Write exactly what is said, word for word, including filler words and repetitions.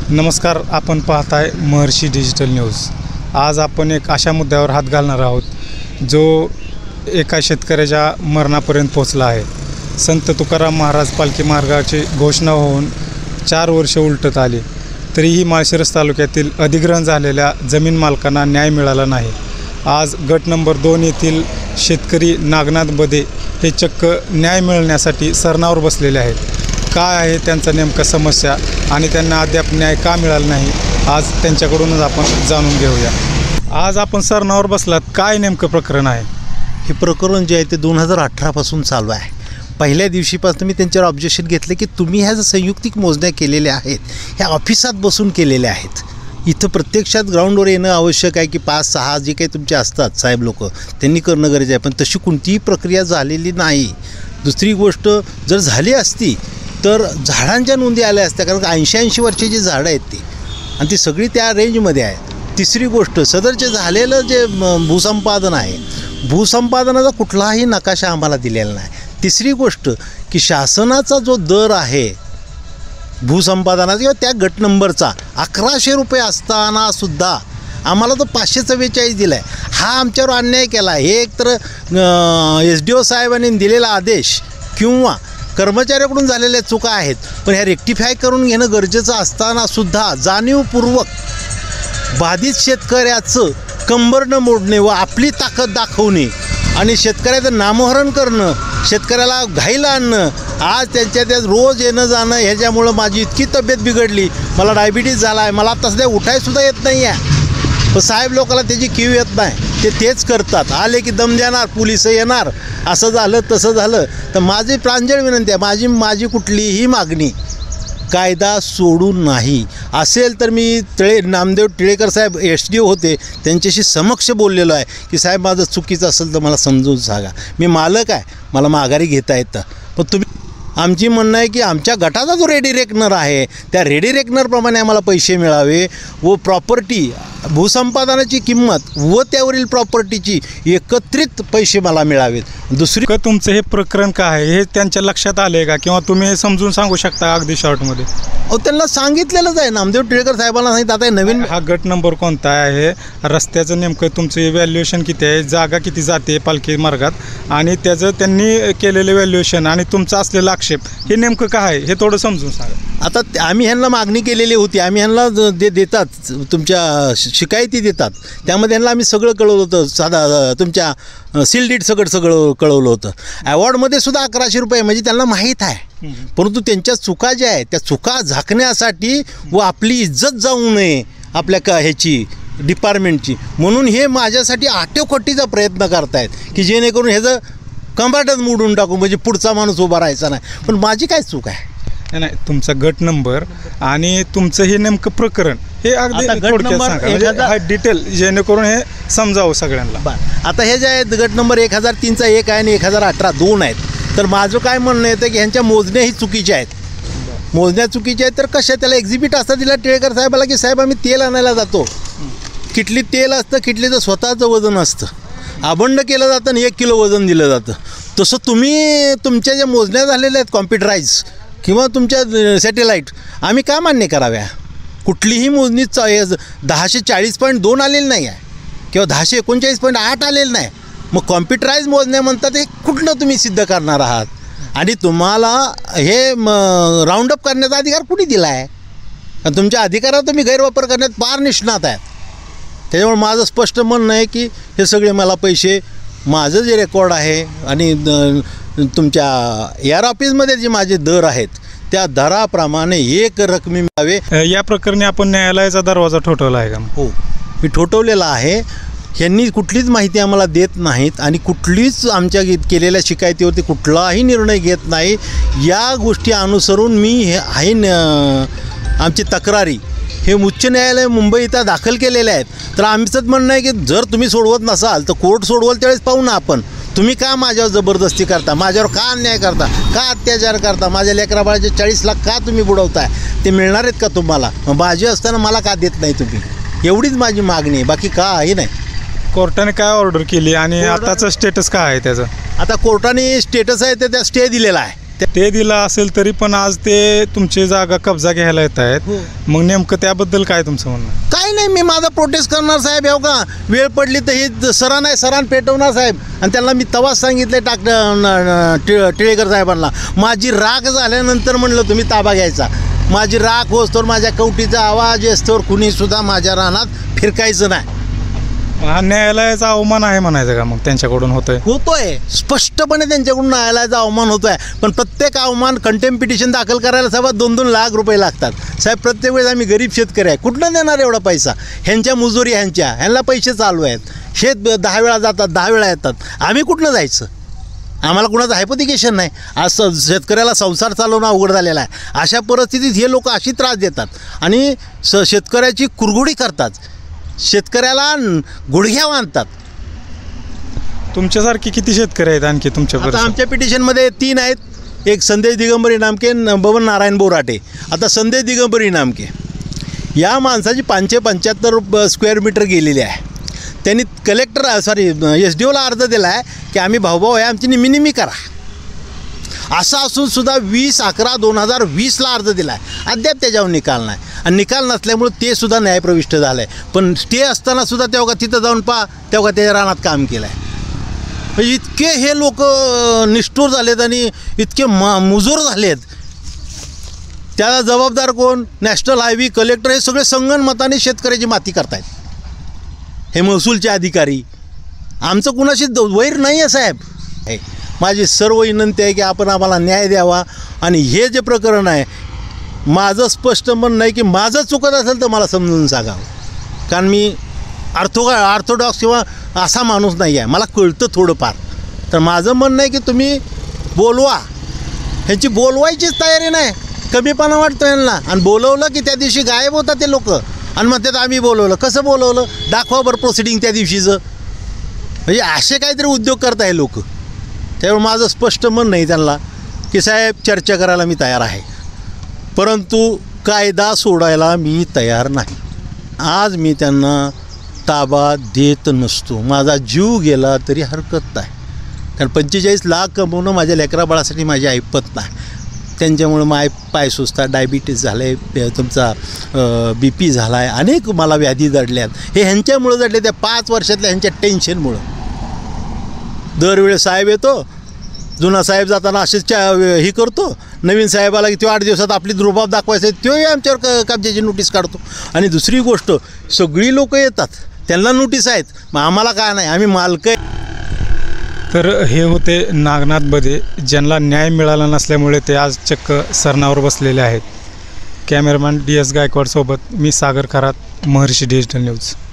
नमस्कार, आपण पाहताय महर्षी डिजिटल न्यूज। आज आपण एक अशा मुद्द्यावर हात घालणार आहोत जो एका शेतकऱ्याच्या मरणापर्यंत पोहोचला आहे। संत तुकाराम महाराज पालखी मार्गाची घोषणा होऊन चार वर्ष उलटत आली तरीही माळशिरस तालुक्यातील अधिग्रहण झालेल्या जमीन मालकांना न्याय मिळाला नाही। आज गट नंबर दोन येथील शेतकरी नागनाथ बदे हे चक्क न्याय मिळण्यासाठी सरणावर बसलेले आहेत। काय आहे त्यांचा नेमका समस्या आणि त्यांना अद्याप न्याय का मिळाला नाही, आज त्यांच्याकडूनच आपण जाणून घेऊया। आज आपण सरणावर बसलात, काय नेमकं प्रकरण आहे? हे प्रकरण जे आहे ते दोन हजार अठरापासून चालू आहे। पहिल्या दिवशीपासून मी त्यांच्यावर ऑब्जेक्शन घेतलं की तुम्ही ह्या ज्या संयुक्तिक मोजण्या केलेल्या आहेत ह्या ऑफिसात बसून केलेल्या आहेत। इथं प्रत्यक्षात ग्राउंडवर येणं आवश्यक आहे की पाच सहा जे काही तुमचे असतात साहेब लोक त्यांनी करणं गरजेचं आहे, पण तशी कोणतीही प्रक्रिया झालेली नाही। दुसरी गोष्ट, जर झाली असती तर झाडांच्या नोंदी आल्या असत्या, कारण ऐंशी ऐंशी वर्षाची झाडं आहेत ती आणि ती सगळी त्या रेंजमध्ये आहे। तिसरी गोष्ट, सदरचे झालेलं जे भूसंपादन आहे, भूसंपादनाचा कुठलाही नकाशा आम्हाला दिलेला नाही। तिसरी गोष्ट की शासनाचा जो दर आहे भूसंपादनाचा किंवा त्या गट नंबरचा अकराशे रुपये असतानासुद्धा आम्हाला तो पाचशे चव्वेचाळीस दिला आहे। हा आमच्यावर अन्याय केला आहे। हे एकतर एस डी ओ साहेबांनी दिलेला आदेश किंवा कर्मचाऱ्याकडून झालेल्या चुका आहेत, पण ह्या रेक्टिफाय करून घेणं गरजेचं असतानासुद्धा जाणीवपूर्वक बाधित शेतकऱ्याचं कंबर न मोडणे व आपली ताकद दाखवणे आणि शेतकऱ्याचं नामोहरण करणं, शेतकऱ्याला घाईला आणणं, आज त्यांच्या त्या रोज येणं जाणं ह्याच्यामुळं माझी इतकी तब्येत बिघडली, मला डायबिटीज झाला आहे, मला आता सध्या उठायसुद्धा येत नाही आहे। पण साहेब लोकांना त्याची कीव येत नाही, ते तेच करतात। आले की दम देणार, पोलिस येणार, असं झालं तसं झालं। तर माझी प्रांजळ विनंती आहे, माझी माझी कुठलीही मागणी कायदा सोडून नाही असेल तर मी तळे नामदेव टिळेकर साहेब एस डी ओ होते त्यांच्याशी समक्ष बोललेलो आहे की साहेब माझं चुकीचं असेल तर मला समजून सांगा, मी मालक आहे, मला माघारी घेता येतं। पण तुम्ही आमची म्हणणं आहे की आमच्या गटाचा जो रेडी रेकनर आहे त्या रेडी रेकनरप्रमाणे आम्हाला पैसे मिळावे व प्रॉपर्टी भूसंपादनाची किंमत व त्यावरील प्रॉपर्टीची एकत्रित पैसे मला मिळावेत। दुसरी का तुमचं हे प्रकरण काय आहे हे त्यांच्या लक्षात आले का, किंवा तुम्ही समजून सांगू शकता अगदी शॉर्टमध्ये? अहो, त्यांना सांगितलेलंच आहे, नामदेव टिळेकर साहेबांना सांगितलं। आता नवीन हा गट नंबर कोणता आहे, रस्त्याचं नेमकं तुमचं इव्हॅल्युएशन किती आहे, जागा किती जाते पालखी मार्गात, आणि त्याचं त्यांनी केलेलं इव्हॅल्युएशन आणि तुमचं असलेलं आक्षेप हे नेमकं काय आहे हे थोडं समजून सांगा। आता आम्ही ह्यांना मागणी केलेली होती, आम्ही ह्यांना जे देतात तुमच्या शिकायती देतात त्यामध्ये ह्यांना आम्ही सगळं कळवलं होतं, साधा तुमच्या सील डीड सगळं सगळं कळवलं होतं। अवॉर्डमध्ये सुद्धा अकराशे रुपये म्हणजे त्यांना माहीत आहे, परंतु त्यांच्या चुका ज्या आहेत त्या चुका झाकण्यासाठी व आपली इज्जत जाऊ नये आपल्या का ह्याची डिपार्टमेंटची, म्हणून हे माझ्यासाठी आटेकोटीचा प्रयत्न करतायत की जेणेकरून ह्याचं कंबाटच मोडून टाकू, म्हणजे पुढचा माणूस उभा राहायचा नाही। पण माझी काय चूक आहे? नाही, तुमचा गट नंबर आणि तुमचं हे नेमकं प्रकरण हे अगदी थोडक्यात सांगा, म्हणजे डिटेल जेणेकरून हे समजावं सगळ्यांना। आता हे जे आहेत गट नंबर एक हजार तीनचा एक आहे आणि एक हजार अठरा दोन आहेत। तर माझं काय म्हणणं येतं की ह्यांच्या मोजण्याही चुकीच्या आहेत। मोजण्या चुकीच्या आहेत तर कशा, त्याला एक्झिबिट असतं दिला टिळेकर साहेबाला की साहेब आम्ही तेल आणायला जातो, किटलीत तेल असतं, किटलीचं स्वतःचं वजन असतं, अबंड केलं जातं आणि एक किलो वजन दिलं जातं। तसं तुम्ही तुमच्या ज्या मोजण्या झालेल्या आहेत कॉम्प्युटराईज किंवा तुमच्या सॅटेलाईट आम्ही का मान्य कराव्या? कुठलीही मोजणी दहाशे चाळीस पॉईंट दोन आलेली नाही आहे किंवा दहाशे एकोणचाळीस पॉईंट आठ आलेलं नाही, मग कॉम्प्युटराईज मोजण्या म्हणतात हे कुठनं तुम्ही सिद्ध करणार आहात? आणि तुम्हाला हे राऊंडअप करण्याचा अधिकार कुणी दिला आहे? आणि तुमच्या अधिकारात तुम्ही गैरवापर करण्यात फार निष्णात आहेत। त्याच्यामुळे माझं स्पष्ट म्हणणं आहे की हे सगळे मला पैसे, माझं जे रेकॉर्ड आहे आणि तुमच्या एअर ऑफिसमध्ये जे माझे दर आहेत त्या दराप्रमाणे एक रकमी मिळावे। या प्रकरणी आपण न्यायालयाचा दरवाजा ठोठवला आहे का? हो, मी ठोठवलेला आहे। ह्यांनी कुठलीच माहिती आम्हाला देत नाहीत आणि कुठलीच आमच्या केलेल्या शिकायतीवरती कुठलाही निर्णय घेत नाही। या गोष्टी अनुसरून मी हे आहे आमची तक्रारी हे उच्च न्यायालय मुंबई इथं दाखल केलेले आहेत। तर आमचंच म्हणणं आहे की जर तुम्ही सोडवत नसाल तर कोर्ट सोडवल त्यावेळेस पाहू ना आपण। तुम्ही का माझ्यावर जबरदस्ती करता, माझ्यावर का अन्याय करता, का अत्याचार करता, माझ्या लेकरा बाळाचे चाळीस लाख का तुम्ही बुडवताय, ते मिळणार आहेत का तुम्हाला? माझी असताना मला का देत नाही तुम्ही? एवढीच माझी मागणी आहे, बाकी काही नाही। कोर्टाने काय ऑर्डर केली आणि आताचं स्टेटस काय आहे त्याचं? आता कोर्टाने स्टेटस आहे तर त्या स्टे दिलेला आहे। ते दिलं असेल तरी पण आज ते तुमची जागा कब्जा घ्यायला येत आहेत. हो. मग नेमकं त्याबद्दल काय तुमचं म्हणणं? काय नाही, मी माझा प्रोटेस्ट करणार साहेब. येऊ का वेळ पडली तर हे सरान आहे, सरान पेटवणार साहेब. आणि त्यांना मी तवाच सांगितलं टाक टिळ टिळेकर साहेबांना. माझी राख झाल्यानंतर म्हणलं तुम्ही ताबा घ्यायचा. माझी राख होस्तोवर, माझ्या कवटीचा आवाज येस्तोवर कुणीसुद्धा माझ्या रानात फिरकायचं नाही. हा न्यायालयाचा अवमान आहे म्हणायचं का मग त्यांच्याकडून होतोय? होतोय स्पष्टपणे त्यांच्याकडून न्यायालयाचा अवमान होतोय. पण प्रत्येक अवमान कंटेम्प पिटिशन दाखल करायला साहेब दोन दोन लाख रुपये लागतात साहेब. प्रत्येक वेळेस आम्ही गरीब शेतकरी आहे, कुठनं देणार एवढा पैसा? ह्यांच्या मजुरी, ह्यांच्या ह्यांना पैसे चालू आहेत. शेत दहा वेळा जातात, दहा वेळा येतात. आम्ही कुठनं जायचं? आम्हाला कुणाचं हायपोथिकेशन नाही. आज स शेतकऱ्याला संसार चालवणं अवघड झालेला आहे. अशा परिस्थितीत हे लोक अशी त्रास देतात आणि स शेतकऱ्याची कुरघोडी करतात, शेतकऱ्याला गुडघ्या बांधतात. तुमच्यासारखे किती शेतकरी आहेत आणखी तुमच्या आता परिसरात? आमच्या पिटिशनमध्ये तीन आहेत. एक संदेश दिगंबरी नामके, न बबन नारायण बोराटे. आता संदेश दिगंबरी नामके या माणसाची पाचशे पंच्याहत्तर स्क्वेअर मीटर गेलेली आहे. त्यांनी कलेक्टर सॉरी एस डी ओला अर्ज दिला आहे की आम्ही भाऊभाऊ आहे, आमची निमी निमी करा. असं असून सुद्धा वीस अकरा दोन हजार वीसला अर्ज दिला आहे, अद्याप त्याच्यावर निकाल नाही. आणि निकाल नसल्यामुळे ते सुद्धा न्यायप्रविष्ट झालं आहे. पण ते असताना सुद्धा तेव्हा तिथं जाऊन पहा, तेव्हा त्याच्या रानात काम केलं आहे. म्हणजे इतके हे लोक निष्ठूर झालेत आणि इतके मा मुजोर झालेत. त्याला जबाबदार कोण? नॅशनल हायवे, कलेक्टर, हे सगळे संगनमताने शेतकऱ्याची माती करतायत. हे महसूलचे अधिकारी. आमचं कुणाशी वैर नाही आहे साहेब. हे माझी सर्व विनंती आहे की आपण आम्हाला न्याय द्यावा. आणि हे जे प्रकरण आहे, माझं स्पष्ट म्हणणं आहे की माझं चुकत असेल तर मला समजून सांगावं. कारण मी ऑर्थो ऑर्थोडॉक्स किंवा असा माणूस नाही आहे, मला कळतं थोडंफार. तर माझं म्हणणं आहे की तुम्ही बोलवा. ह्यांची बोलवायचीच तयारी नाही, कमीपणा वाटतो यांना. आणि बोलवलं की त्या दिवशी गायब होतात ते लोक. आणि मग त्यात आम्ही बोलवलं. कसं बोलवलं? दाखवा बरं प्रोसिडिंग त्या दिवशीचं. म्हणजे असे काहीतरी उद्योग करताय लोक. त्यामुळे माझं स्पष्ट म्हणणं आहे त्यांना की साहेब चर्चा करायला मी तयार आहे, परंतु कायदा सोडायला मी तयार नाही. आज मी त्यांना ताबा देत नसतो. माझा जीव गेला तरी हरकत नाही. कारण पंचेचाळीस लाख कमवणं माझ्या लेकराबाळासाठी माझी ऐपत नाही. त्यांच्यामुळं माय पाय सुचतात, डायबिटीस झालं आहे, तुमचा बी पी झाला आहे, अनेक मला व्याधी जडल्यात. हे ह्यांच्यामुळं जडले, त्या पाच वर्षातल्या ह्यांच्या टेन्शनमुळं. दरवेळेस साहेब येतो, जुना साहेब जाताना असेच च्या ही करतो, नवीन साहेबाला की तो आठ दिवसात आपली दुर्भाव दाखवायचा आहे, तोही आमच्यावर क कब्जाची नोटीस काढतो. आणि दुसरी गोष्ट, सगळी लोक येतात, त्यांना नोटीस आहेत, मग आम्हाला काय नाही, आम्ही मालक आहे. तर हे होते नागनाथ बदे, ज्यांना न्याय मिळाला नसल्यामुळे ते आज चक्क सरणावर बसलेले आहेत. कॅमेरामॅन डी एस गायकवाडसोबत मी सागर खरात, महर्षी डिजिटल न्यूज.